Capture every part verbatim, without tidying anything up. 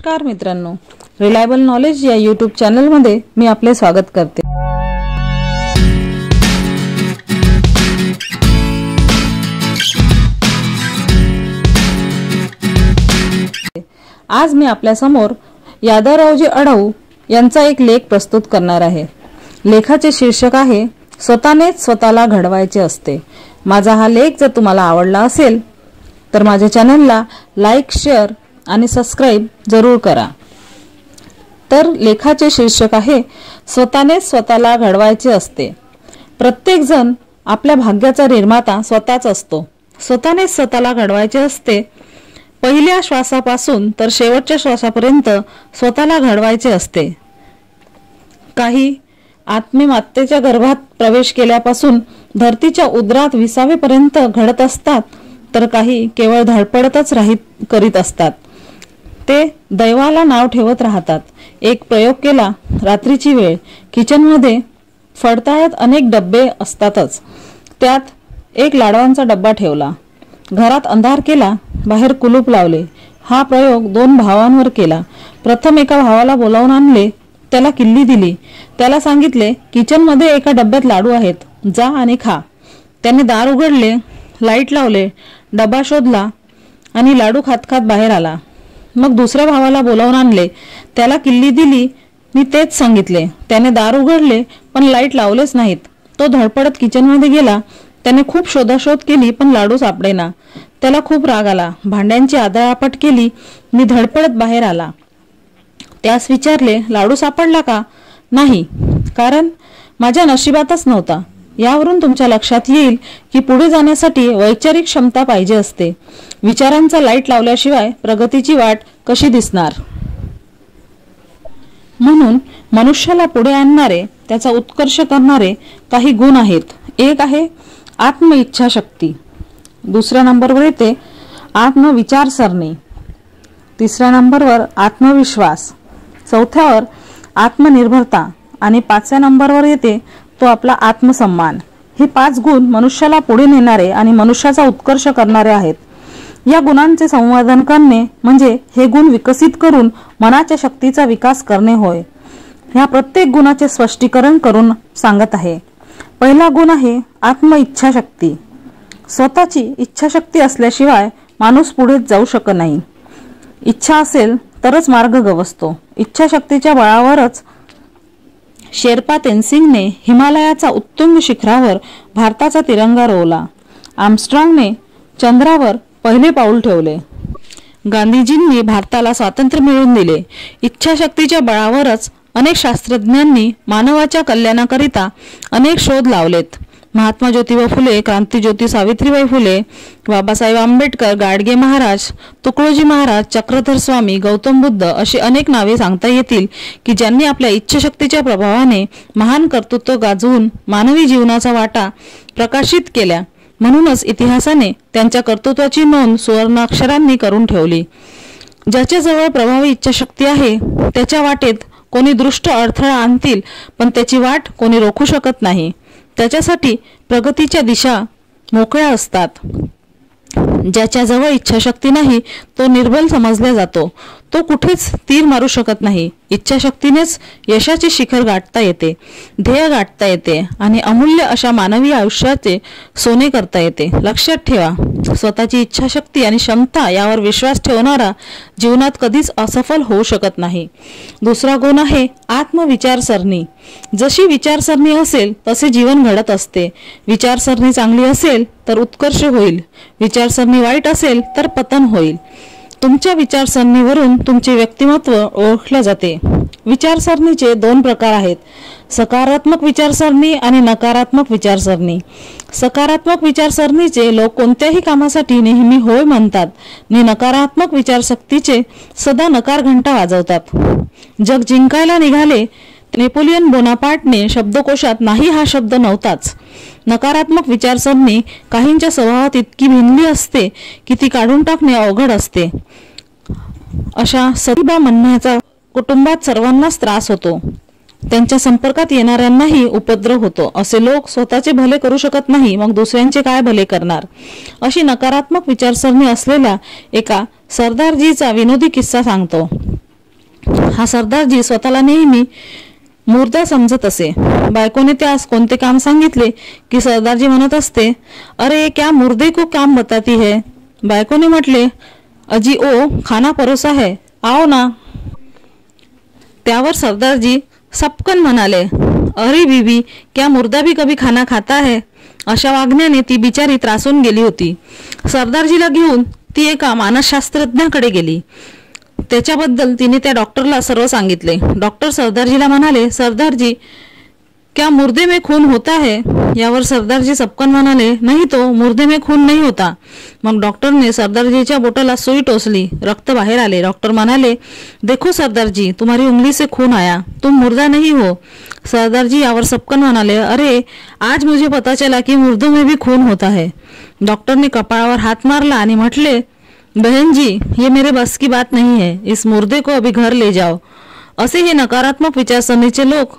नमस्कार मित्रांनो, reliable knowledge या यूट्यूब चॅनल मध्ये मी आपले स्वागत करते। आज मी आपल्या समोर यादवरावजी अढाऊ यांचा एक लेख प्रस्तुत करणार आहे। लेखाचे शीर्षक आहे स्वतःनेच स्वतःला घडवायचे असते। माझा हा लेख जर तुम्हाला आवडला असेल तर माझ्या चॅनलला लाईक, शेअर आणि सबस्क्राइब जरूर करा। तर लेखाचे शीर्षक आहे स्वतःनेच स्वतःला घडवायचे असते। प्रत्येक जण आपल्या भाग्याचा निर्माता स्वतःच असतो। स्वतःनेच स्वतःला घडवायचे असते। पहिल्या श्वासापासून तर शेवटच्या श्वासापर्यंत स्वतःला घडवायचे असते। काही आत्मे मातेच्या गर्भात प्रवेश केल्यापासून धरतीच्या उदरात विसावेपर्यंत घडत असतात, तर काही केवळ धडपडतच राहित करीत असतात। ते दैवाला नाव ठेवत राहतात। एक प्रयोग केला। रात्रीची वेळ, किचनमध्ये फडताळत अनेक डब्बे असतातच, त्यात एक लाडवांचा डब्बा ठेवला। घरात अंधार केला, बाहेर कुलूप लावले। हा प्रयोग दोन भावांवर केला। प्रथम एका भावाला बोलावून आणले, त्याला किल्ली दिली। त्याला सांगितले, किचनमध्ये एका डब्यात लाडू आहेत, जा आणि खा। त्याने दार उघडले, लाईट लावले, डबा शोधला आणि लाडू खात खात बाहेर आला। मग दुसऱ्या भावाला बोलावून आणले, त्याला किल्ली दिली, मी तेच सांगितले। त्याने दार उघडले पण लाईट लावलेच नाहीत। तो धडपडत किचनमध्ये गेला। त्याने खूप शोधाशोध केली पण लाडू सापडेना। त्याला खूप राग आला, भांड्यांची आदळआपट केली, मी धडपडत बाहेर आला। त्यास विचारले, लाडू सापडला का? नाही, कारण माझ्या नशिबातच नव्हता। यावरून तुमच्या लक्षात येईल की पुढे जाण्यासाठी वैचारिक क्षमता पाहिजे असते। विचारांचा लाईट लावल्याशिवाय प्रगतीची वाट कशी दिसणार? म्हणून मनुष्याला पुढे आणणारे, त्याचा उत्कर्ष करणारे काही गुण आहेत। एक आहे आत्मइच्छाशक्ती, दुसऱ्या नंबरवर येते आत्मविचारसरणी, तिसऱ्या नंबरवर आत्मविश्वास, चौथ्यावर आत्मनिर्भरता आणि पाचव्या नंबरवर येते तो आपला आत्मसन्मान। हे पाच गुण मनुष्याला पुढे नेणारे आणि मनुष्याचा उत्कर्ष करणारे आहेत। या गुणांचे संवर्धन करणे म्हणजे हे गुण विकसित करून मनाच्या शक्तीचा विकास करणे होय। या प्रत्येक गुणाचे स्पष्टीकरण करून सांगत आहे। पहिला गुण आहे आत्मइच्छाशक्ती। स्वतःची इच्छाशक्ती असल्याशिवाय माणूस पुढे जाऊ शकत नाही। इच्छा असेल तरच मार्ग गवसतो। इच्छाशक्तीच्या बळावरच शेर्पा तेनसिंगने हिमालयाचा उत्तुंग शिखरावर भारताचा तिरंगा रोवला। आर्मस्ट्रॉंगने चंद्रावर पहिले पाऊल ठेवले। गांधीजींनी भारताला स्वातंत्र्य मिळवून दिले। इच्छाशक्तीच्या बळावरच अनेक शास्त्रज्ञांनी मानवाच्या कल्याणाकरिता अनेक शोध लावलेत। महात्मा ज्योतिबा फुले, क्रांतिज्योती सावित्रीबाई फुले, बाबासाहेब आंबेडकर, गाडगे महाराज, तुकडोजी महाराज, चक्रधर स्वामी, गौतम बुद्ध अशी अनेक नावे सांगता येतील की ज्यांनी आपल्या इच्छाशक्तीच्या प्रभावाने महान कर्तृत्व गाजवून मानवी जीवनाचा वाटा प्रकाशित केल्या। म्हणूनच इतिहासाने त्यांच्या कर्तृत्वाची नोंद सुवर्णाक्षरांनी करून ठेवली। ज्याच्याजवळ प्रभावी इच्छाशक्ती आहे त्याच्या वाटेत कोणी दृष्ट अडथळा आणतील, पण त्याची वाट कोणी रोखू शकत नाही। त्याच्यासाठी प्रगतीच्या दिशा मोकळ्या असतात। ज्याच्याजवळ इच्छाशक्ती नाही तो निर्बल समजला जातो। तो कुठेच तीर मारू शकत नाही। इच्छाशक्तीनेच यशाचे शिखर गाठता येते, ध्येय गाठता येते आणि अमूल्य अशा मानवी आयुष्याचे सोने करता येते। लक्षात ठेवा, स्वतःची इच्छाशक्ती आणि क्षमता यावर विश्वास ठेवणारा जीवनात कधीच असफल होऊ शकत नाही। दुसरा गुण आहे आत्मविचारसरणी। जशी विचारसरणी असेल तसे जीवन घडत असते। विचारसरणी चांगली असेल तर उत्कर्ष होईल, विचारसरणी वाईट असेल तर पतन होईल। तुमच्या विचारसरणीवरून तुमचे व्यक्तिमत्व ओळखले जाते। विचारसरणीचे दोन प्रकार आहेत, सकारात्मक विचारसरणी आणि नकारात्मक विचारसरणी। सकारात्मक विचारसरणीचे लोक कोणत्याही कामासाठी नेहमी होय म्हणतात आणि नकारात्मक विचारशक्तीचे सदा नकार घंटा वाजवतात। जग जिंकायला निघाले नेपोलियन बोनापार्टने शब्दकोशात नाही हा शब्द नव्हताच। नकारात्मक विचारसरणी काहींच्या स्वभावात इतकी भिनली असते की ती काढून टाकणे अवघड असते। अशा सतीबा म्हणण्याचा कुटुंबात सर्वांनाच त्रास होतो, त्यांच्या संपर्कात येणाऱ्यांनाही उपद्रव होतो। असे लोक स्वतःचे भले करू शकत नाही, मग दुसऱ्यांचे काय भले करणार? अशी नकारात्मक विचारसरणी असलेल्या एका सरदारजीचा विनोदी किस्सा सांगतो। हा सरदारजी स्वतःला नेहमी मुर्दा समजत असे. बायकोने त्यास कोणते काम सांगितले की सरदारजी म्हणत असते, अरे क्या मुर्दे को काम बताती है. बायकोने म्हटले, अजी ओ खाना परोसा है, आओ ना. त्यावर सरदारजी सपकन म्हणाले, अरे बीबी क्या मुर्दा भी कभी खाना खाता है. अशा वागण्याने ती बिचारी त्रासून गेली होती. सरदारजीला घेऊन ती एका मानसशास्त्रज्ञाकडे गेली. त्याच्याबद्दल तिने त्या डॉक्टरला सर्व सांगितले. डॉक्टर सरदारजीला म्हणाले, सरदारजी क्या मुर्दे में खून होता है. यावर सरदारजी सपकन म्हणाले, नहीं तो मुर्दे में खून नहीं होता. मग डॉक्टरने सरदारजीच्या बोटाला सुई टोचली, रक्त बाहेर आले. डॉक्टर म्हणाले, देखो सरदारजी तुम्हारी उंगली से खून आया, तुम मुर्दा नहीं हो. सरदारजी यावर सपकन म्हणाले, अरे आज मुझे पता चला कि मुर्दों में भी खून होता है. डॉक्टरने कपाळावर हात मारला आणि म्हटले, बहन जी ये मेरे बस की बात नहीं है, इस मुर्दे को अभी घर ले जाओ. असे हे नकारात्मक विचारसरणीचे लोक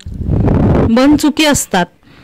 बनचुकी असतात.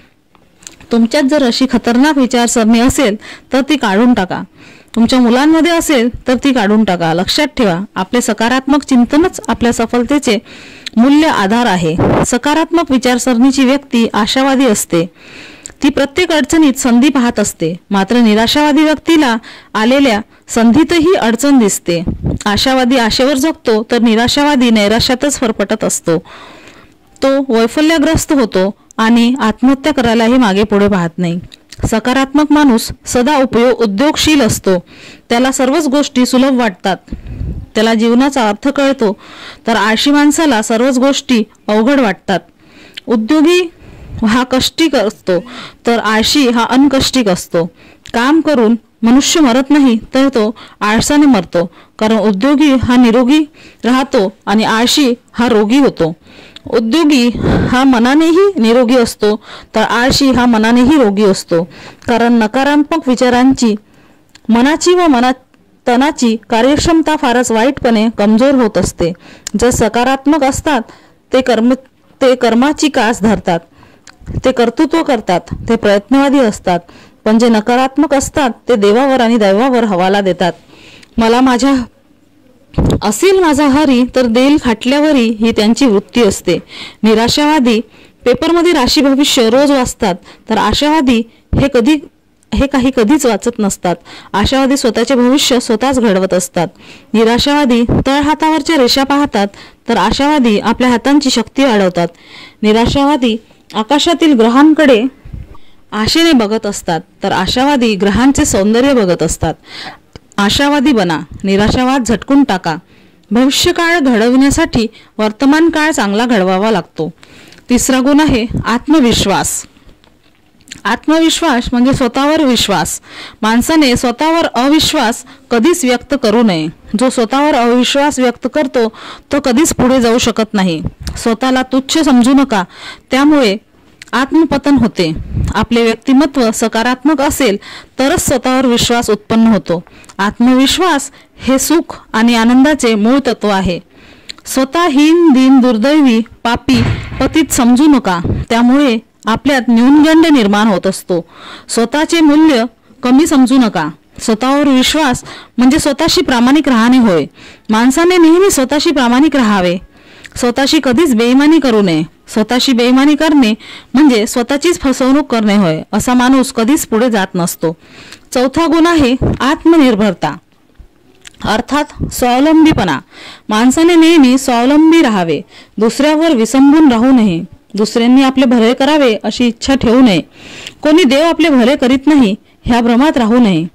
तुमच्यात जर अशी खतरनाक विचारसरणी असेल तर ती काढून टाका. तुमच्या मुलांमध्ये असेल तर ती काढून टाका. लक्षात ठेवा, आपले सकारात्मक चिंतनच आपल्या सफलतेचे मूल्य आधार आहे. सकारात्मक विचारसरणीची व्यक्ती आशावादी असते. ती प्रत्येक अडचणीत संधी पाहत असते. मात्र निराशावादी व्यक्तीला आलेल्या संधीतही अडचण दिसते. आशावादी आशेवर जगतो तर निराशावादी नैराश्यातच फरफटत असतो. तो वैफल्यग्रस्त होतो आणि आत्महत्या करायलाही मागे पुढे पाहत नाही. सकारात्मक माणूस सदा उपयोग उद्योगशील असतो. त्याला सर्वच गोष्टी सुलभ वाटतात. त्याला जीवनाचा अर्थ कळतो. तर आळशी माणसाला सर्वच गोष्टी अवघड वाटतात. उद्योगी हा कष्टिक असतो तर आळशी हा अनकष्टिक असतो. काम करून मनुष्य मरत नाही तर तो आळसाने मरतो. कारण उद्योगी हा निरोगी राहतो आणि आळशी हा रोगी होतो. उद्योगी हा मनानेही निरोगी असतो तर आळशी हा मनानेही रोगी असतो. कारण नकारात्मक विचारांची मनाची व मना तनाची कार्यक्षमता फारच वाईटपणे कमजोर होत असते. जर सकारात्मक असतात ते कर्म ते कर्माची कास धरतात, ते कर्तृत्व करतात, ते प्रयत्नवादी असतात. पण जे नकारात्मक असतात ते देवावर आणि दैवावर हवाला देतात. मला माझ्या असेल माझा हरी तर देईल खाटल्यावरी ही त्यांची वृत्ती असते. निराशावादी पेपरमध्ये राशी भविष्य रोज वाचतात तर आशावादी हे कधी हे काही कधीच वाचत नसतात. आशावादी स्वतःचे भविष्य स्वतःच घडवत असतात. निराशावादी तळ हातावरच्या रेषा पाहतात तर आशावादी आपल्या हातांची शक्ती वाढवतात. निराशावादी आकाशातील ग्रहांकडे आशेने बघत असतात तर आशावादी ग्रहांचे सौंदर्य बघत असतात. आशावादी बना, निराशावाद झटकून टाका. भविष्यकाळ घडविण्यासाठी वर्तमान काळ चांगला घडवावा लागतो. तिसरा गुण आहे आत्मविश्वास. आत्मविश्वास म्हणजे स्वतःवर विश्वास. माणसाने स्वतःवर अविश्वास कधीच व्यक्त करू नये. जो स्वतःवर अविश्वास व्यक्त करतो तो कधीच पुढे जाऊ शकत नाही. स्वतःला तुच्छ समजू नका, त्यामुळे आत्मपतन होते. आपले व्यक्तिमत्व सकारात्मक असेल तरच स्वतःवर विश्वास उत्पन्न होतो. आत्मविश्वास हे सुख आणि आनंदाचे मूळ तत्व आहे. स्वतः हीन, दीन, दुर्दैवी, पापी, पतित समजू नका, त्यामुळे आपल्यात न्यूनगंड निर्माण होत असतो. स्वतःचे मूल्य कमी समजू नका. स्वतःवर विश्वास म्हणजे स्वतःशी प्रामाणिक राहणे होय. माणसाने नेहमी स्वतःशी प्रामाणिक राहावे. स्वतःशी कधीच बेईमानी करू नये. स्वतःशी बेईमानी करणे म्हणजे स्वतःचीच फसवणूक करणे होय. असा माणूस कधीच पुढे जात नसतो. चौथा गुण आहे आत्मनिर्भरता अर्थात स्वावलंबीपणा. माणसाने नेहमी स्वावलंबी राहावे. दुसऱ्यावर विसंबून राहू नये. दुसऱ्यांनी आपले भले करावे अशी इच्छा ठेवू नये. कोणी देव आपले भले करीत नाही ह्या भ्रमात राहू नये.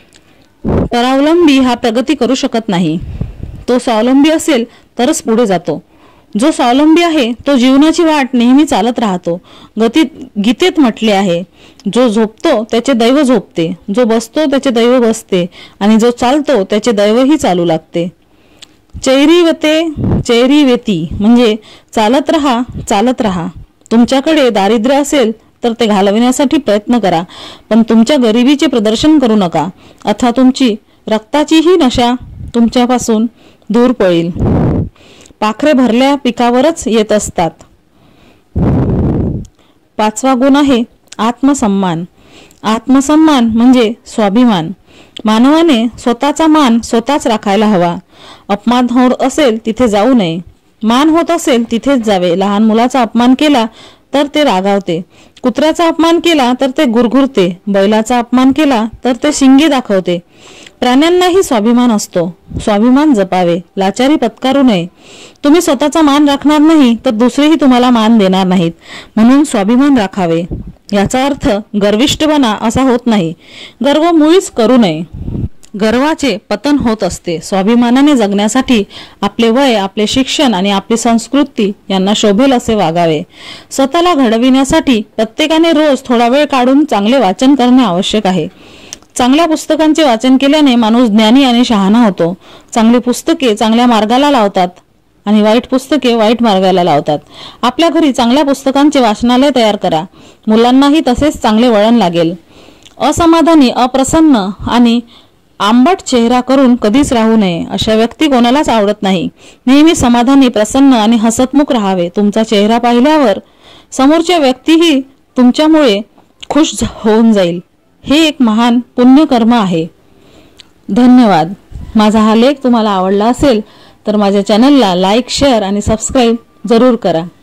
परावलंबी हा प्रगती करू शकत नाही. तो स्वावलंबी असेल तरच पुढे जातो. जो स्वावलंबी आहे तो जीवनाची वाट नेहमी चालत राहतो. गतीत गीतेत म्हटले आहे, जो झोपतो त्याचे दैव झोपते, जो बसतो त्याचे दैव बसते आणि जो चालतो त्याचे दैवही चालू लागते. चैरीवते चैरीवेती म्हणजे चालत राहा, चालत राहा. तुमच्याकडे दारिद्र्य असेल तर ते घालविण्यासाठी प्रयत्न करा, पण तुमच्या गरिबीचे प्रदर्शन करू नका, अथवा तुमची रक्ताचीही नशा तुमच्यापासून दूर पळेल. पाखरे भरल्या पिकावरच येत असतात. पाचवा गुण आहे आत्मसन्मान. आत्मसन्मान म्हणजे स्वाभिमान. मानवाने स्वतःचा मान स्वतःच राखायला हवा. अपमान होत असेल तिथे जाऊ नये, मान होत असेल तिथेच जावे. लहान मुलाचा अपमान केला तर ते रागावते, कुत्र्याचा अपमान केला तर ते गुरगुरते, बैलाचा अपमान केला तर ते शिंगे दाखवते. प्राण्यांनाही स्वाभिमान असतो, स्वाभिमान जपावे, लाचारी पत्करू नये. तुम्ही स्वतःचा मान राखणार नाही तर दुसरेही तुम्हाला मान देणार नाहीत, म्हणून स्वाभिमान राखावे. याचा अर्थ गर्विष्ठपणा असा होत नाही. गर्व मुळीच करू नये. गर्वाचे पतन होत असते. स्वाभिमानाने जगण्यासाठी आपले वय, आपले शिक्षण आणि आपली संस्कृती यांना शोभेल असे वागावे. स्वतःला घडविण्यासाठी प्रत्येकाने रोज थोडा वेळ काढून चांगले वाचन करणे आवश्यक आहे. चांगल्या पुस्तकांचे वाचन केल्याने माणूस ज्ञानी आणि शहाणा होतो. चांगली पुस्तके चांगल्या मार्गाला लावतात आणि वाईट पुस्तके वाईट मार्गाला लावतात. आपल्या घरी चांगल्या पुस्तकांचे वाचनालय तयार करा. मुलांनाही तसेच चांगले वळण लागेल. असमाधानी, अप्रसन्न आणि आंबट चेहरा करून कधीच राहू नये. अशा व्यक्ती कोणालाच आवडत नाही. नेहमी समाधानी, प्रसन्न आणि हसतमुख राहावे. तुमचा चेहरा पाहिल्यावर समोरच्या व्यक्तीही तुमच्यामुळे खुश होऊन जाईल. हे एक महान पुण्यकर्म आहे. धन्यवाद. माझा हा लेख तुम्हाला आवडला असेल तर माझ्या चॅनलला लाईक, शेअर आणि सबस्क्राईब जरूर करा.